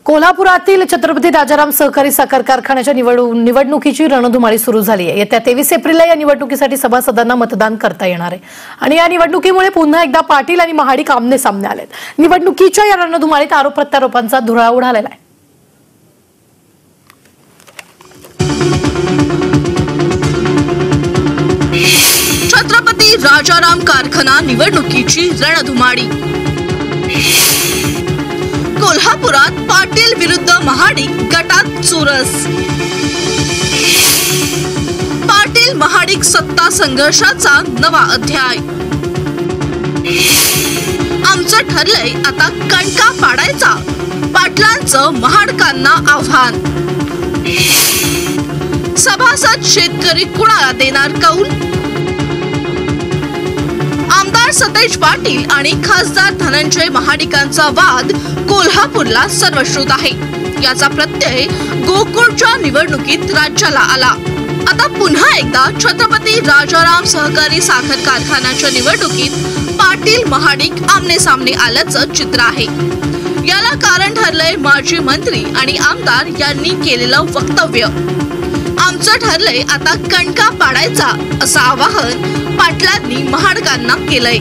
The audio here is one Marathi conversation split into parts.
कोल्हापुरातील छत्रपती राजाराम सहकारी साखर कारखान्याच्या निवडणुकीची रणधुमाळी सुरू झाली आहे। येत्या 23 एप्रिलला या निवडणुकीसाठी सभासदांना मतदान करता येणार आहे आणि या निवडणुकीमुळे पुन्हा एकदा पाटील आणि महाडिक आमने सामने आलेत। निवडणुकीच्या या रणधुमाळीत आरोप प्रत्यारोपांचा धुळा उडालेला आहे। छत्रपती राजाराम कारखाना निवडणुकीची रणधुमाळी। कोल्हापुरात पाटील विरुद्ध महाडिक गटात चुरस। पाटील महाडिक सत्ता संघर्षाचा नवा अध्याय। आमचं ठरलंय आता कणका पाडायचा, पाटलांचं महाडकांना आव्हान। सभासद शेतकरी कुणाला देणार कौल? आमदार सतेज पाटील आणि खासदार धनंजय महाडिकांचा वाद कोल्हापूरला सर्वश्रुत आहे। याचा प्रत्यय गोकुळच्या निवडणुकीत राज्याला आला। आता पुन्हा एकदा छत्रपती राजाराम सहकारी साखर कारखान्याच्या निवडणुकीत पाटील महाडिक आमने सामने आल्याचं चित्र आहे। याला कारण ठरलंय माजी मंत्री आणि आमदार यांनी केलेलं वक्तव्य। आमचं ठरलंय आता कणका पाडायचा असं आवाहन पाटलांनी महाडकांना केलंय।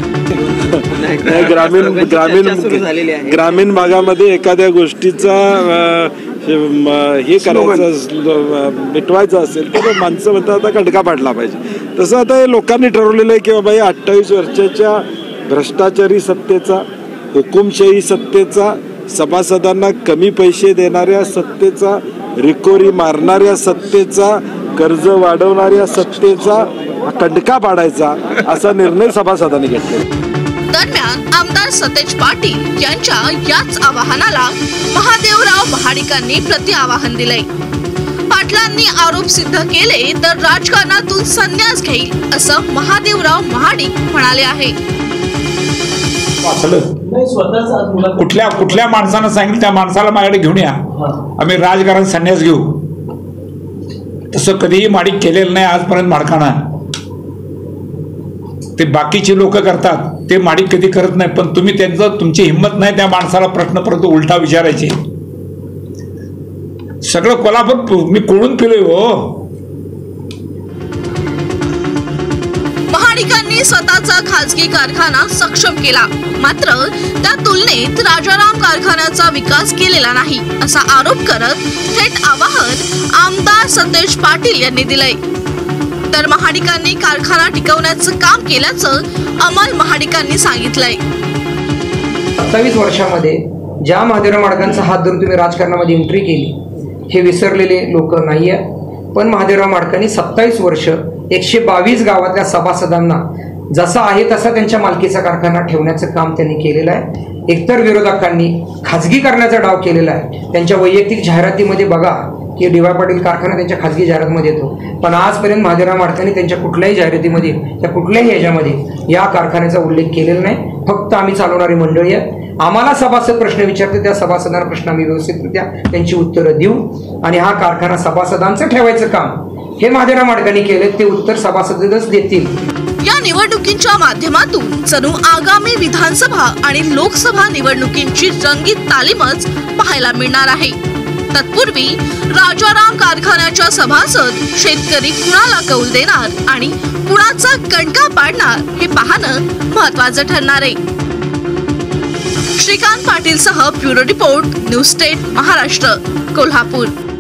ग्रामीण भागामध्ये एखाद्या गोष्टीचा हे करायचं मिटवायचं असेल तर माणसं म्हणतात आता कणका पाडला पाहिजे। तसं आता हे लोकांनी ठरवलेलं आहे की बाबा 28 वर्षाच्या भ्रष्टाचारी सत्तेचा, हुकुमशाही सत्तेचा, सभासदांना कमी पैसे देणाऱ्या सत्तेचा, रिकोरी मारणाऱ्या सत्तेचा, कर्ज वाढवणाऱ्या सत्तेचा कणका पाडायचा असा निर्णय सभासदांनी घेतला। दरम्यान आमदार सतेज पाटील यांच्या याच आवाहनाला महादेवराव महाडिकांनी प्रति आवाहन दिलंय। पाटलांनी आरोप सिद्ध केले तर राजकारणातून संन्यास घेईल असं महादेवराव महाडिक म्हणाले आहे। कुठल्या माणसानं सांगितलं त्या माणसाला माझ्याकडे घेऊन या, आम्ही राजकारण संन्यास घेऊ। तसं कधीही माडिक केलेलं नाही आजपर्यंत माडकानं। ते बाकीचे लोक करतात ते माडिक कधी करत नाही, पण तुम्ही तुमची हिंमत नाही त्या माणसाला प्रश्न परत उलटा विचारायचे। सगळं कोल्हापूर मी कोळून पिलोय हो। महाडिकांनी स्वतःचा खासगी कारखाना सक्षम केला, मात्र त्या तुलनेत राजाराम कारखान्याचा विकास केलेला नाही असा आरोप करत थेट आवाहन आमदार सतेज पाटील यांनी दिलंय। तर महाडिकांनी कारखाना टिकवण्याचं काम केल्याचं अमल महाडिकांनी सांगितलंय। 27 वर्षामध्ये ज्या महादेवराव महाडिकांचा हात धरून तुम्ही राजकारणामध्ये एंट्री केली हे विसरलेले लोक नाहीये, पण महादेवराव महाडिकांनी 27 वर्ष 122 गावातल्या सभासदांना जसा आहे तसा त्यांच्या मालकीचा कारखाना ठेवण्याचं काम त्यांनी केलेलं आहे। एकतर विरोधकांनी खाजगीकरणाचा डाव केलेला आहे। त्यांच्या वैयक्तिक जाहिरातीमध्ये बघा की डी.वाय. पाटील कारखाना त्यांच्या खाजगी जाहिरातीमध्ये येतो, पण आजपर्यंत महादेवराव महाडिकांनी त्यांच्या कुठल्याही जाहिरातीमध्ये त्या कुठल्याही ह्याच्यामध्ये या कारखान्याचा उल्लेख केलेला नाही। फक्त आम्ही चालवणारी मंडळी आहे, आम्हाला सभासद प्रश्न विचारते त्या सभासदांना प्रश्न आम्ही व्यवस्थितरित्या त्यांची उत्तरं देऊ आणि हा कारखाना सभासदांचं ठेवायचं काम हे महादेवराव महाडिकांनी केले, ते उत्तर सभासदच देतील। या निवडणुकीच्या माध्यमातून जणू आगामी विधानसभा आणि लोकसभा निवडणुकींची रंगीत तालीमच पाहायला मिळणार आहे। तत्पूर्वी राजाराम कारखान्याच्या सभासद शेतकरी कुणाला कौल देणार आणि कुणाचा कणका पाडणार हे पाहणं महत्त्वाचं ठरणार आहे। श्रीकांत पाटील सह bureau report, news state Maharashtra, Kolhapur.